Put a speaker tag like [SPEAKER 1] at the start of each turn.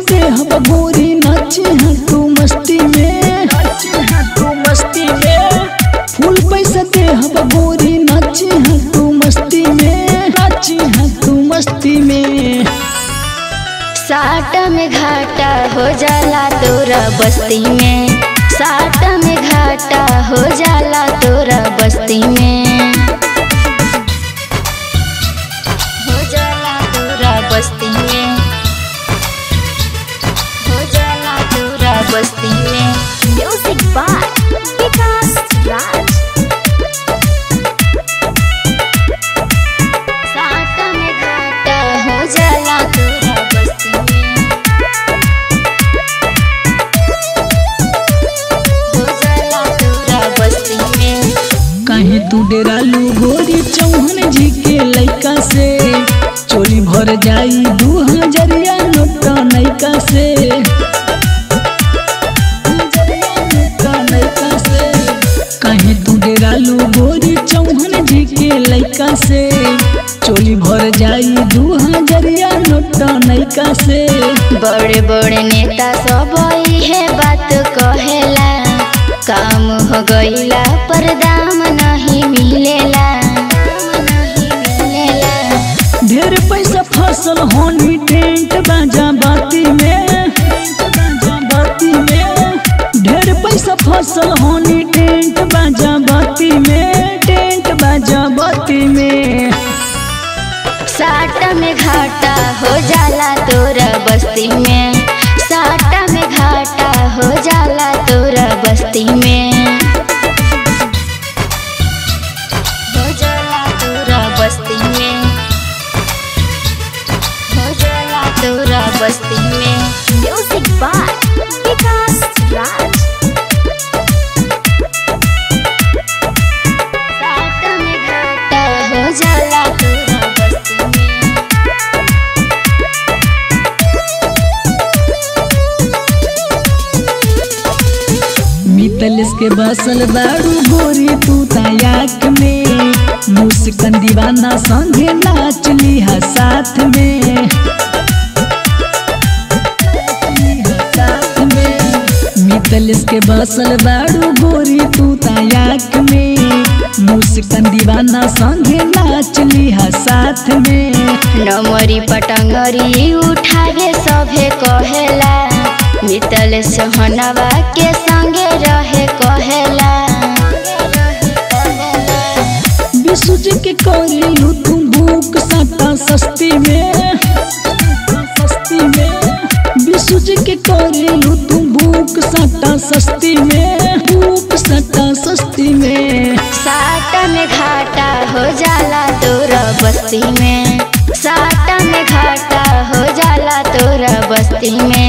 [SPEAKER 1] दे हम गोरी नाचे हैं तू मस्ती में, नाचे हैं तू मस्ती में। फुल पैसा दे हम गोरी नाचे हैं तू मस्ती में, नाचे हैं तू मस्ती में।
[SPEAKER 2] साट में घाटा हो जाला तोरा बस्ती में, साट में घाटा हो जाला तोरा बस्ती में, हो जाला तोरा बस्ती में, हो जाला तोरा बस्ती में। Music by Vikas Raj. साट में घाटा हो जाला तोरा बस्ती में, हो जाला तोरा बस्ती में।
[SPEAKER 1] कहीं तू डेरालू गोरी चौहान जी के लइका से, चोली भर जाई 2000 नोट नैका से, कहीं तू डेरालू गोरी चौहान जी के लइका से, चोली भर जाई 2000 नोट नैका से।
[SPEAKER 2] बड़े बड़े नेता सब है बात कहेला, काम हो गईला पर दाम नहीं मिलेला,
[SPEAKER 1] ढेर पैसा फसल होनी टेंट बाजा बाती में, बाती में। ढेर पैसा फसल होनी टेंट बाजा बाती में, टेंट बाजा बाती में।
[SPEAKER 2] साट में घाटा हो जाला तोरा बस्ती में, साट में घाटा हो जाला तोरा बस्ती में, हो जाला तोरा बस्ती में, हो जाला तोरा बस्ती में। Music by Vikas Raj. साट में घाटा हो जाला तोरा बस्ती में,
[SPEAKER 1] मितलिस के बसल बारू गोरी तू तायाक में, मुस्कान दीवाना संगे नाच लिहा साथ में, साथ में। मितलिस के बसल बारू गोरी तू तायाक में, मुस्कान दीवाना संगे नाच लिहा साथ में।
[SPEAKER 2] नमरी पटंगरी उठावे सभे कहेला, मितल सोहनवा के संगे रहे कहेला।
[SPEAKER 1] विशु जी के करेलू तुम भूख साटा सस्ती में, सस्ती में। विशु जी के करेलू तुम भूख साटा सस्ती में, भूख साटा सस्ती में।
[SPEAKER 2] साट में घाटा हो जाला तोरा बस्ती में, साट में घाटा हो जाला तोरा बस्ती में।